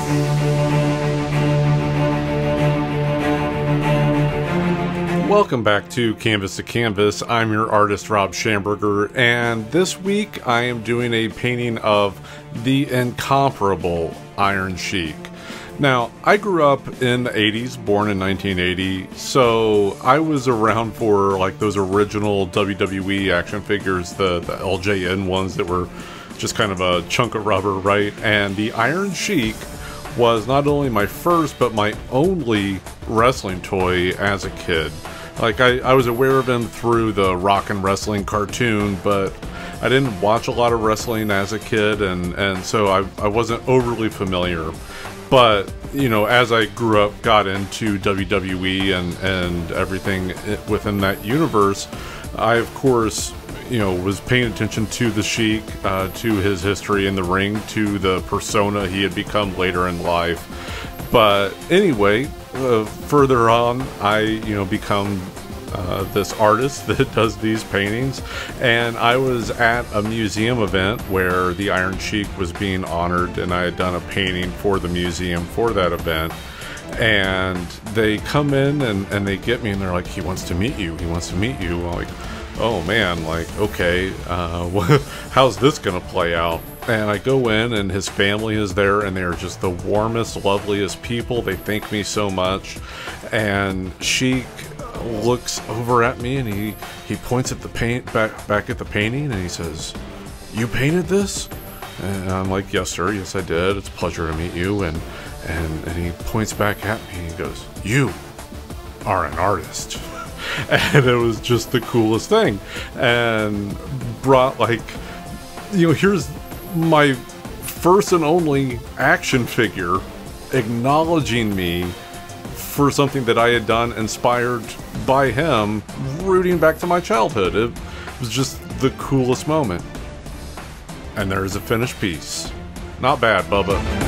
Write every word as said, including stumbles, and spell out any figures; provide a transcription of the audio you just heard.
Welcome back to Canvas to Canvas. I'm your artist, Rob Schamberger, and this week I am doing a painting of the incomparable Iron Sheik. Now, I grew up in the eighties, born in nineteen eighty, so I was around for like those original W W E action figures, the, the L J N ones that were just kind of a chunk of rubber, right? And the Iron Sheik was not only my first, but my only wrestling toy as a kid. Like, I, I was aware of him through the Rock and Wrestling cartoon, but I didn't watch a lot of wrestling as a kid, and, and so I, I wasn't overly familiar. But, you know, as I grew up, got into W W E and, and everything within that universe, I, of course, you know, was paying attention to the Sheik, uh, to his history in the ring, to the persona he had become later in life. But anyway, uh, further on, I, you know, become uh, this artist that does these paintings, and I was at a museum event where the Iron Sheik was being honored, and I had done a painting for the museum for that event. And they come in and, and they get me, and they're like, he wants to meet you, he wants to meet you. I'm like, oh man, like, okay, uh, how's this gonna play out? And I go in, and his family is there, and they're just the warmest, loveliest people. They thank me so much. And Sheik looks over at me, and he, he points at the paint back back at the painting, and he says, "You painted this?" And I'm like, "Yes, sir. Yes, I did. It's a pleasure to meet you." And and and he points back at me, and he goes, "You are an artist." And it was just the coolest thing, and brought, like, you know, here's my first and only action figure acknowledging me for something that I had done, inspired by him, rooting back to my childhood. It was just the coolest moment. And there's a finished piece. Not bad, Bubba.